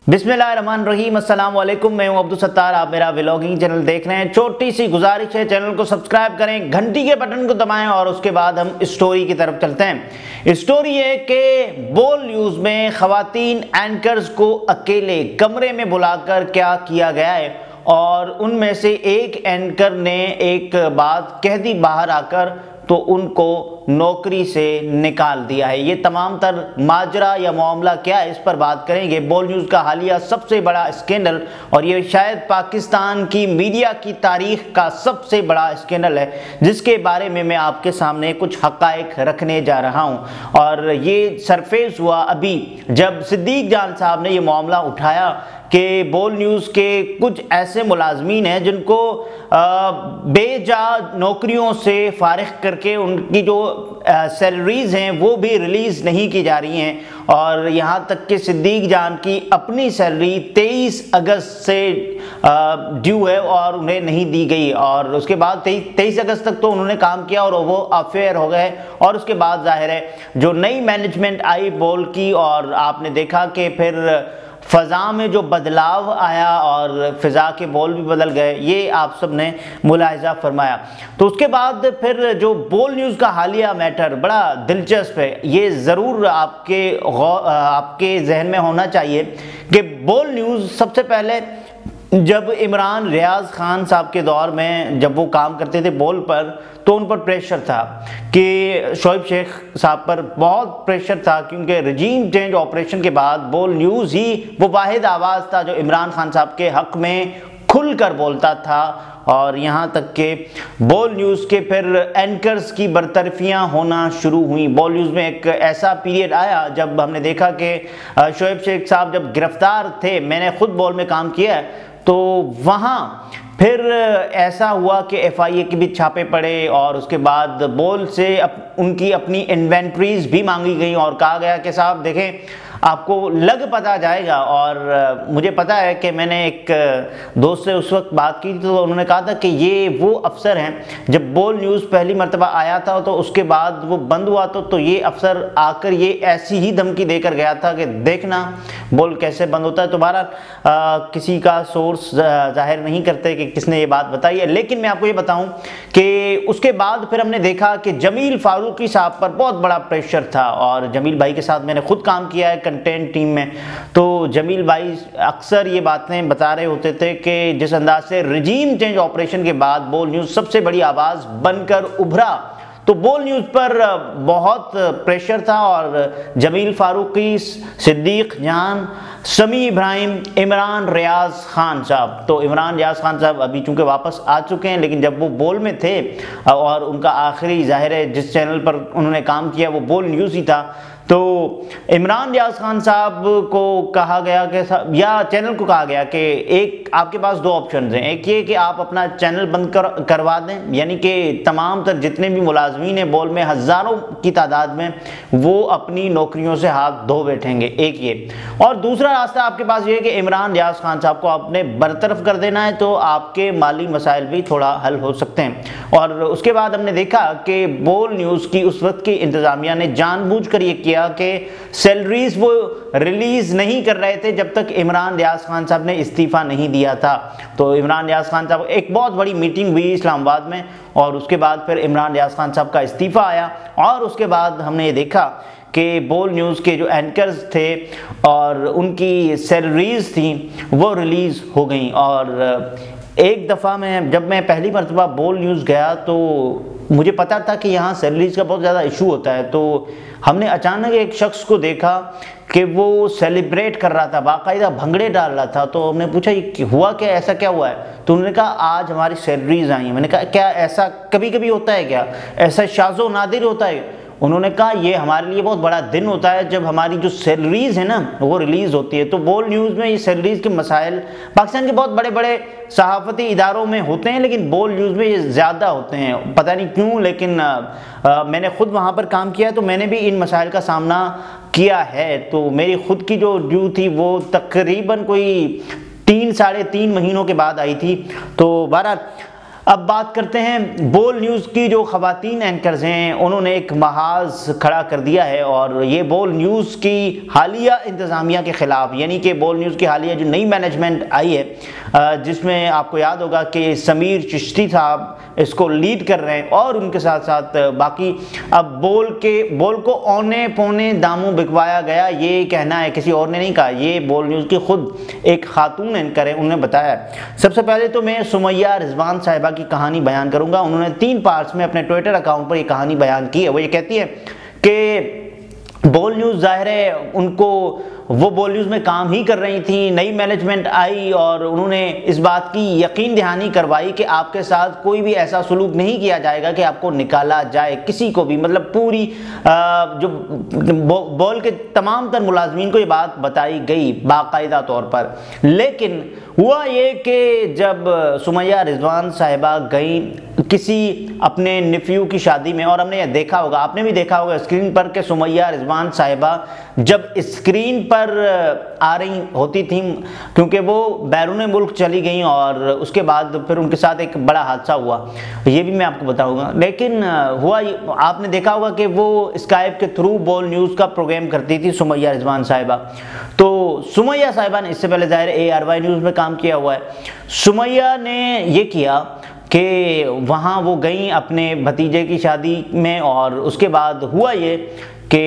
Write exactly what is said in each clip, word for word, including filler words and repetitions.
بسم اللہ الرحمن الرحیم، السلام علیکم، میں ہوں عبدالستار، آپ میرا ولاگنگ چینل دیکھ رہے ہیں۔ چھوٹی سی گزارش ہے، چینل کو سبسکرائب کریں، گھنٹی کے بٹن کو دبائیں اور اس کے بعد ہم اسٹوری کی طرف چلتے ہیں۔ اسٹوری ہے کہ بول نیوز میں خواتین اینکرز کو اکیلے کمرے میں بلا کر کیا کیا گیا ہے، اور ان میں سے ایک اینکر نے ایک بات کہہ دی باہر آ کر تو ان کو نوکری سے نکال دیا ہے۔ یہ تمام تر ماجرا یا معاملہ کیا ہے، اس پر بات کریں گے۔ بول نیوز کا حالیہ سب سے بڑا اسکینڈل، اور یہ شاید پاکستان کی میڈیا کی تاریخ کا سب سے بڑا اسکینڈل ہے، جس کے بارے میں میں آپ کے سامنے کچھ حقائق رکھنے جا رہا ہوں۔ اور یہ سرفیس ہوا ابھی جب صدیق جان صاحب نے یہ معاملہ اٹھایا کہ بول نیوز کے کچھ ایسے ملازمین ہیں جن کو بے جا نوکریوں سے فارغ کر کے ان کی جو سیلریز ہیں وہ بھی ریلیز نہیں کی جا رہی ہیں، اور یہاں تک کہ صدیق جان کی اپنی سیلری تیئیس اگست سے ڈیو ہے اور انہیں نہیں دی گئی، اور اس کے بعد تیئیس اگست تک تو انہوں نے کام کیا اور وہ افیئر ہو گئے، اور اس کے بعد ظاہر ہے جو نئی مینجمنٹ آئی بول کی، اور آپ نے دیکھا کہ پھر فضا میں جو بدلاؤ آیا اور فضا کے بول بھی بدل گئے، یہ آپ سب نے ملاحظہ فرمایا۔ تو اس کے بعد پھر جو بول نیوز کا حالیہ میٹر بڑا دلچسپ ہے، یہ ضرور آپ کے آپ کے ذہن میں ہونا چاہیے کہ بول نیوز سب سے پہلے جب عمران ریاض خان صاحب کے دور میں جب وہ کام کرتے تھے بول پر، تو ان پر پریشر تھا کہ شعیب شیخ صاحب پر بہت پریشر تھا، کیونکہ رجیم چینج آپریشن کے بعد بول نیوز ہی وہ واحد آواز تھا جو عمران خان صاحب کے حق میں کھل کر بولتا تھا، اور یہاں تک کہ بول نیوز کے پھر اینکرز کی برطرفیاں ہونا شروع ہوئیں۔ بول نیوز میں ایک ایسا پیریڈ آیا جب ہم نے دیکھا کہ شعیب شیخ صاحب جب گرفتار تھے، میں نے خود بول میں کام کیا ہے، تو وہاں پھر ایسا ہوا کہ ایف آئی اے کے بھی چھاپے پڑے، اور اس کے بعد بول سے ان کی اپنی انوینٹریز بھی مانگی گئیں، اور کہا گیا کہ صاحب دیکھیں آپ کو لگ پتا جائے گا۔ اور مجھے پتا ہے کہ میں نے ایک دوست سے اس وقت بات کی تو انہوں نے کہا تھا کہ یہ وہ افسر ہیں، جب بول نیوز پہلی مرتبہ آیا تھا تو اس کے بعد وہ بند ہوا تو تو یہ افسر آ کر یہ ایسی ہی دھمکی دے کر گیا تھا کہ دیکھنا بول کیسے بند ہوتا ہے۔ تو بہرحال کسی کا سورس ظاہر نہیں کرتے کہ کس نے یہ بات بتائی ہے، لیکن میں آپ کو یہ بتاؤں کہ اس کے بعد پھر ہم نے دیکھا کہ جمیل فاروقی صاحب پر بہت بڑا پریشر تھا، اور جمیل بھائی کے ساتھ میں نے خود کام کیا ہے کنٹینٹ ٹیم میں، تو جمیل بھائی اکثر یہ باتیں بتا رہے ہوتے تھے کہ جس انداز سے رجیم چینج آپریشن کے بعد بول نیوز سب سے بڑی آواز بن کر ابھرا، تو بول نیوز پر بہت پریشر تھا، اور جمیل فاروقی، صدیق جان، سمیع ابراہیم، عمران ریاض خان صاحب، تو عمران ریاض خان صاحب ابھی چونکہ واپس آ چکے ہیں، لیکن جب وہ بول میں تھے اور ان کا آخری ظاہر ہے جس چینل پر انہوں نے کام کیا وہ بول نیوز ہی تھا، تو عمران ریاض خان صاحب کو کہا گیا کہ یا چینل کو کہا گیا کہ ایک آپ کے پاس دو آپشنز ہیں، ایک یہ کہ آپ اپنا چینل بند کر کروا دیں، یعنی کہ تمام تر جتنے بھی ملازمین ہیں بول میں ہزاروں کی تعداد میں وہ اپنی نوکریوں سے ہاتھ دھو بیٹھیں گے، ایک یہ، اور دوسرا راستہ آپ کے پاس یہ ہے کہ عمران ریاض خان صاحب کو آپ نے برطرف کر دینا ہے، تو آپ کے مالی مسائل بھی تھوڑا حل ہو سکتے ہیں۔ اور اس کے بعد ہم نے دیکھا کہ بول نیوز کی اس وقت کی انتظامیہ نے جان بوجھ کر یہ کیا کہ سیلریز وہ ریلیز نہیں کر رہے تھے جب تک عمران ریاض خان صاحب نے استعفیٰ نہیں دیا تھا۔ تو عمران ریاض خان صاحب ایک بہت بڑی میٹنگ ہوئی اسلام آباد میں، اور اس کے بعد پھر عمران ریاض خان صاحب کا استعفیٰ آیا، اور اس کے بعد ہم نے یہ دیکھا کہ بول نیوز کے جو اینکرز تھے اور ان کی سیلریز تھیں وہ ریلیز ہو گئیں۔ اور ایک دفعہ میں جب میں پہلی مرتبہ بول نیوز گیا تو مجھے پتا تھا کہ یہاں سیلریز کا بہت زیادہ ایشو ہوتا ہے، تو ہم نے اچانک ایک شخص کو دیکھا کہ وہ سیلیبریٹ کر رہا تھا، باقاعدہ بھنگڑے ڈال رہا تھا، تو ہم نے پوچھا یہ ہوا کیا، ایسا کیا ہوا ہے؟ تو انہوں نے کہا آج ہماری سیلریز آئی ہیں۔ میں نے کہا کیا ایسا کبھی کبھی ہوتا ہے کیا، ایسا شاذ و نادر ہوتا ہے؟ انہوں نے کہا یہ ہمارے لیے بہت بڑا دن ہوتا ہے جب ہماری جو سیلریز ہیں نا وہ ریلیز ہوتی ہے۔ تو بول نیوز میں یہ سیلریز کے مسائل پاکستان کے بہت بڑے بڑے صحافتی اداروں میں ہوتے ہیں، لیکن بول نیوز میں یہ زیادہ ہوتے ہیں، پتہ نہیں کیوں، لیکن میں نے خود وہاں پر کام کیا ہے تو میں نے بھی ان مسائل کا سامنا کیا ہے۔ تو میری خود کی جو ڈیو تھی وہ تقریباً کوئی تین ساڑھے تین مہینوں کے بعد آئی تھی۔ تو بہرحال اب بات کرتے ہیں بول نیوز کی. جو خواتین اینکرز ہیں انہوں نے ایک محاذ کھڑا کر دیا ہے اور یہ بول نیوز کی حالیہ انتظامیہ کے خلاف، یعنی کہ بول نیوز کی حالیہ جو نئی مینجمنٹ آئی ہے جس میں آپ کو یاد ہوگا کہ سمیر چشتی صاحب اس کو لیڈ کر رہے ہیں اور ان کے ساتھ ساتھ باقی، اب بول کے بول کو اونے پونے داموں بکوایا گیا، یہ کہنا ہے کسی اور نے نہیں کہا، یہ بول نیوز کی خود ایک خاتون اینکر ہے، انہوں نے بتایا. سب سے پہلے تو میں سمیہ رضوان صاحبہ کی کہانی بیان کروں گا. انہوں نے تین پارٹس میں اپنے ٹویٹر اکاؤنٹ پر یہ کہانی بیان کی ہے. وہ یہ کہتی ہے کہ بول نیوز ظاہر ہے ان کو، وہ بول نیوز میں کام ہی کر رہی تھیں، نئی مینجمنٹ آئی اور انہوں نے اس بات کی یقین دہانی کروائی کہ آپ کے ساتھ کوئی بھی ایسا سلوک نہیں کیا جائے گا کہ آپ کو نکالا جائے، کسی کو بھی، مطلب پوری جو بول کے تمام تر ملازمین کو یہ بات بتائی گئی باقاعدہ طور پر. لیکن ہوا یہ کہ جب سمیہ رضوان صاحبہ گئیں کسی اپنے نیفیو کی شادی میں، اور ہم نے یہ دیکھا ہوگا، آپ نے بھی دیکھا ہوگا اسکرین پر کہ سمیہ رضوان صاحبہ جب اسکرین پر آ رہی ہوتی تھیں کیونکہ وہ بیرون ملک چلی گئیں اور اس کے بعد پھر ان کے ساتھ ایک بڑا حادثہ ہوا، یہ بھی میں آپ کو بتاؤں گا. لیکن ہوا آپ نے دیکھا ہوگا کہ وہ اسکائپ کے تھرو بول نیوز کا پروگرام کرتی تھی سمیہ رضوان صاحبہ. تو سمیہ صاحبہ نے اس سے پہلے ظاہر اے آر وائی نیوز میں کام کیا ہوا ہے. سمیہ نے یہ کیا کہ وہاں وہ گئیں اپنے بھتیجے کی شادی میں اور اس کے بعد ہوا یہ کہ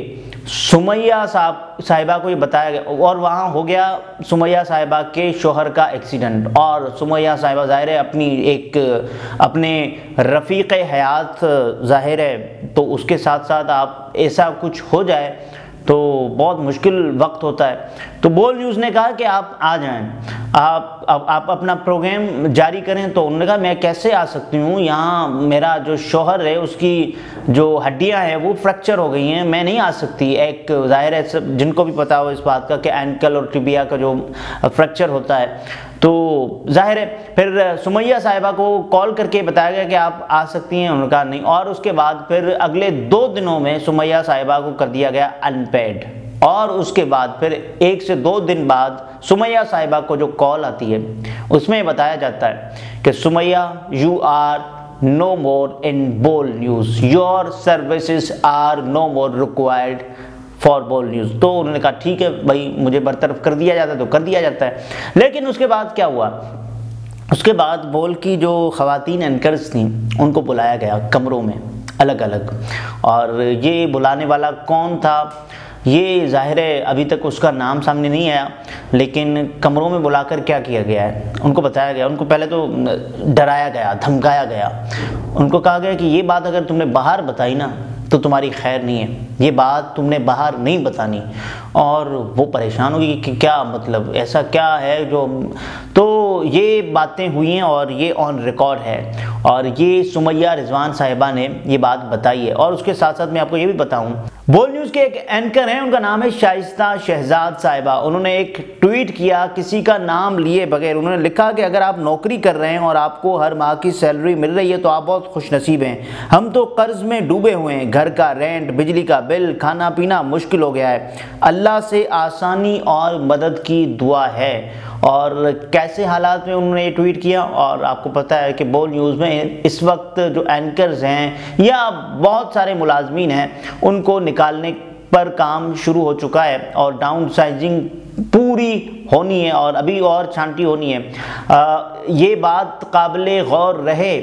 سمیہ صاحب صاحبہ کو یہ بتایا گیا اور وہاں ہو گیا سمیہ صاحبہ کے شوہر کا ایکسیڈنٹ. اور سمیہ صاحبہ ظاہر ہے اپنی ایک اپنے رفیق حیات ظاہر ہے تو اس کے ساتھ ساتھ آپ ایسا کچھ ہو جائے تو بہت مشکل وقت ہوتا ہے. تو بول نیوز نے کہا کہ آپ آ جائیں، آپ آپ اپنا پروگرام جاری کریں. تو انہوں نے کہا میں کیسے آ سکتی ہوں، یہاں میرا جو شوہر ہے اس کی جو ہڈیاں ہیں وہ فریکچر ہو گئی ہیں، میں نہیں آ سکتی. ایک ظاہر ہے جن کو بھی پتا ہو اس بات کا کہ اینکل اور ٹبیا کا جو فریکچر ہوتا ہے، تو ظاہر ہے پھر سمیہ صاحبہ کو کال کر کے بتایا گیا کہ آپ آ سکتی ہیں، انہوں نے کہا نہیں. اور اس کے بعد پھر اگلے دو دنوں میں سمیہ صاحبہ کو کر دیا گیا ان پیڈ. اور اس کے بعد پھر ایک سے دو دن بعد سمیہ صاحبہ کو جو کال آتی ہے اس میں بتایا جاتا ہے کہ Sumaiya you are no more in Bol news, your services are no more required for Bol news. تو انہوں نے کہا ٹھیک ہے بھائی، مجھے برطرف کر دیا جاتا ہے تو کر دیا جاتا ہے. لیکن اس کے بعد کیا ہوا، اس کے بعد بول کی جو خواتین اینکرز تھیں ان کو بلایا گیا کمروں میں الگ الگ. اور یہ بلانے والا کون تھا یہ ظاہر ہے ابھی تک اس کا نام سامنے نہیں آیا، لیکن کمروں میں بلا کر کیا کیا گیا ہے ان کو بتایا گیا. ان کو پہلے تو ڈرایا گیا، دھمکایا گیا. ان کو کہا گیا کہ یہ بات اگر تم نے باہر بتائی نا تو تمہاری خیر نہیں ہے، یہ بات تم نے باہر نہیں بتانی. اور وہ پریشان ہوگی کہ کیا مطلب ایسا کیا ہے جو، تو یہ باتیں ہوئی ہیں اور یہ آن ریکارڈ ہے. اور یہ سمیہ رضوان صاحبہ نے یہ بات بتائی ہے. اور اس کے ساتھ ساتھ میں آپ کو یہ بھی بتاؤں، بول نیوز کے ایک اینکر ہیں، ان کا نام ہے شائستہ شہزاد صاحبہ. انہوں نے ایک ٹویٹ کیا کسی کا نام لیے بغیر. انہوں نے لکھا کہ اگر آپ نوکری کر رہے ہیں اور آپ کو ہر ماہ کی سیلری مل رہی ہے تو آپ بہت خوش نصیب ہیں. ہم تو قرض میں ڈوبے ہوئے ہیں، گھر کا رینٹ، بجلی کا بل، کھانا پینا مشکل ہو گیا ہے. اللہ سے آسانی اور مدد کی دعا ہے. اور کیسے حالات میں انہوں نے یہ ٹویٹ کیا. اور آپ کو پتہ ہے کہ بول نیوز میں اس وقت جو اینکرز ہیں یا بہت سارے ملازمین ہیں ان کو نکالنے پر کام شروع ہو چکا ہے اور ڈاؤن سائزنگ پوری ہونی ہے اور ابھی اور چھانٹی ہونی ہے. آ, یہ بات قابل غور رہے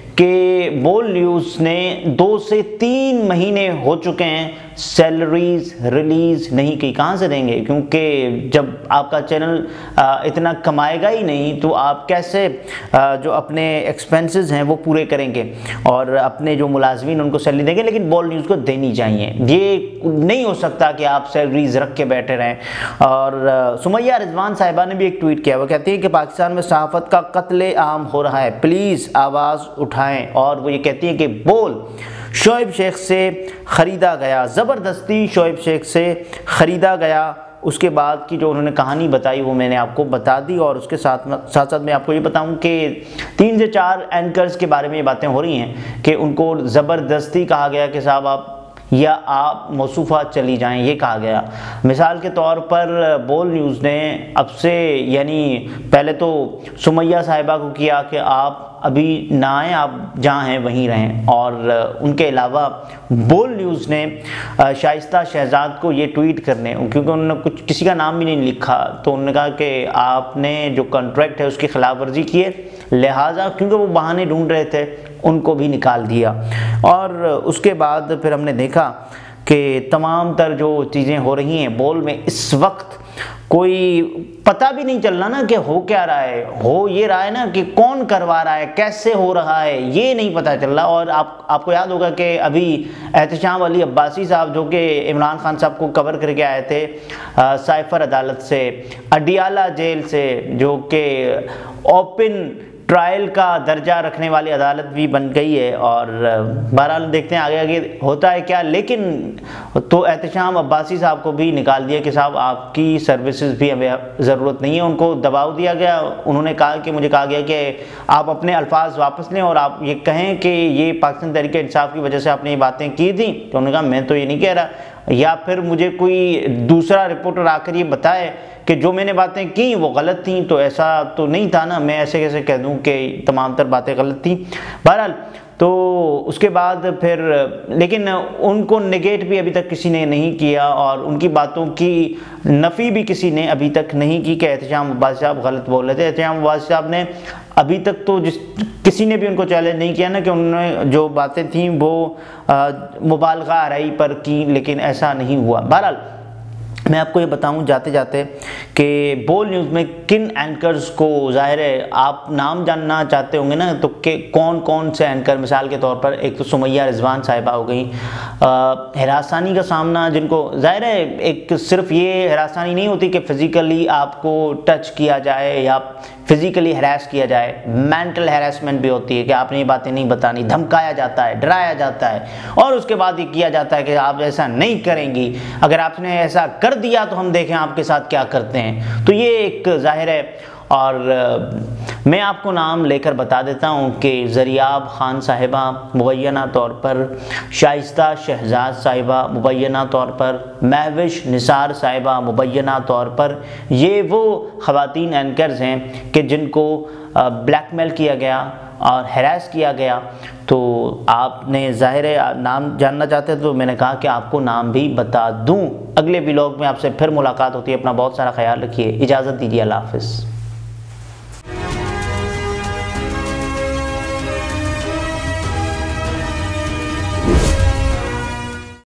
کہ بول نیوز نے دو سے تین مہینے ہو چکے ہیں سیلریز ریلیز نہیں کی. کہاں سے دیں گے، کیونکہ جب آپ کا چینل اتنا کمائے گا ہی نہیں تو آپ کیسے جو اپنے ایکسپینسز ہیں وہ پورے کریں گے اور اپنے جو ملازمین ان کو سیلری دیں گے. لیکن بول نیوز کو دینی چاہیے، یہ نہیں ہو سکتا کہ آپ سیلریز رکھ کے بیٹھے رہیں. اور سمیہ رضوان صاحبہ نے بھی ایک ٹویٹ کیا، وہ کہتی ہے کہ پاکستان میں صحافت کا قتل عام ہو رہا ہے، پلیز آواز اٹھائیں. اور وہ یہ کہتی ہیں کہ بول شعیب شیخ سے خریدا گیا، زبردستی شعیب شیخ سے خریدا گیا. اس کے بعد کی جو انہوں نے کہانی بتائی وہ میں نے آپ کو بتا دی. اور اس کے ساتھ ساتھ ساتھ میں آپ کو یہ بتاؤں کہ تین سے چار اینکرز کے بارے میں یہ باتیں ہو رہی ہیں کہ ان کو زبردستی کہا گیا کہ صاحب آپ یا آپ موصوفہ چلی جائیں، یہ کہا گیا. مثال کے طور پر بول نیوز نے اب سے یعنی پہلے تو سمیہ صاحبہ کو کیا کہ آپ ابھی نہ آئیں، آپ جہاں ہیں وہیں رہیں۔ اور ان کے علاوہ بول نیوز نے شائستہ شہزاد کو یہ ٹویٹ کرنے، کیونکہ انہوں نے کچھ کسی کا نام بھی نہیں لکھا، تو انہوں نے کہا کہ آپ نے جو کنٹریکٹ ہے اس کی خلاف ورزی کی ہے، لہٰذا کیونکہ وہ بہانے ڈھونڈ رہے تھے ان کو بھی نکال دیا۔ اور اس کے بعد پھر ہم نے دیکھا کہ تمام تر جو چیزیں ہو رہی ہیں بول میں اس وقت کوئی پتہ بھی نہیں چل رہا نا کہ ہو کیا رہا ہے، ہو یہ رہا ہے نا کہ کون کروا رہا ہے، کیسے ہو رہا ہے، یہ نہیں پتہ چل رہا۔ اور آپ آپ کو یاد ہوگا کہ ابھی احتشام علی عباسی صاحب جو کہ عمران خان صاحب کو کور کر کے آئے تھے سائفر عدالت سے، اڈیالہ جیل سے، جو کہ اوپن ٹرائل کا درجہ رکھنے والی عدالت بھی بن گئی ہے، اور بہرحال دیکھتے ہیں آگے آگے ہوتا ہے کیا۔ لیکن تو احتشام عباسی صاحب کو بھی نکال دیا کہ صاحب آپ کی سروسز بھی ہمیں ضرورت نہیں ہے، ان کو دباؤ دیا گیا۔ انہوں نے کہا کہ مجھے کہا گیا کہ آپ اپنے الفاظ واپس لیں اور آپ یہ کہیں کہ یہ پاکستان تحریک انصاف کی وجہ سے آپ نے یہ باتیں کی تھیں، تو انہوں نے کہا میں تو یہ نہیں کہہ رہا، یا پھر مجھے کوئی دوسرا رپورٹر آ کر یہ بتائے کہ جو میں نے باتیں کی وہ غلط تھیں، تو ایسا تو نہیں تھا نا، میں ایسے کیسے کہہ دوں کہ تمام تر باتیں غلط تھیں۔ بہرحال تو اس کے بعد پھر لیکن ان کو نگیٹ بھی ابھی تک کسی نے نہیں کیا، اور ان کی باتوں کی نفی بھی کسی نے ابھی تک نہیں کی کہ احتشام عباسی صاحب غلط بول رہے تھے۔ احتشام عباسی صاحب نے ابھی تک تو جس کسی نے بھی ان کو چیلنج نہیں کیا نا کہ انہوں نے جو باتیں تھیں وہ مبالغہ آرائی پر کی، لیکن ایسا نہیں ہوا۔ بہرحال میں آپ کو یہ بتاؤں جاتے جاتے کہ بول نیوز میں کن اینکرز کو، ظاہر ہے آپ نام جاننا چاہتے ہوں گے نا، تو کہ کون کون سے اینکر، مثال کے طور پر ایک تو سمیہ رضوان صاحبہ ہو گئیں، ہراسانی کا سامنا جن کو، ظاہر ہے ایک صرف یہ ہراسانی نہیں ہوتی کہ فزیکلی آپ کو ٹچ کیا جائے یا فزیکلی ہراس کیا جائے، مینٹل ہراسمنٹ بھی ہوتی ہے کہ آپ نے یہ باتیں نہیں بتانی، دھمکایا جاتا ہے، ڈرایا جاتا ہے، اور اس کے بعد یہ کیا جاتا ہے کہ آپ ایسا نہیں کریں گی، اگر آپ نے ایسا کر دیا تو ہم دیکھیں آپ کے ساتھ کیا کرتے ہیں۔ تو یہ ایک ظاہر ہے، اور میں آپ کو نام لے کر بتا دیتا ہوں کہ زریاب خان صاحبہ مبینہ طور پر، شائستہ شہزاد صاحبہ مبینہ طور پر، مہوش نثار صاحبہ مبینہ طور پر، یہ وہ خواتین اینکرز ہیں کہ جن کو بلیک میل کیا گیا اور ہیراس کیا گیا۔ تو آپ نے ظاہر ہے نام جاننا چاہتے تو میں نے کہا کہ آپ کو نام بھی بتا دوں۔ اگلے ولاگ میں آپ سے پھر ملاقات ہوتی ہے، اپنا بہت سارا خیال رکھیے، اجازت دیجیے، اللہ حافظ۔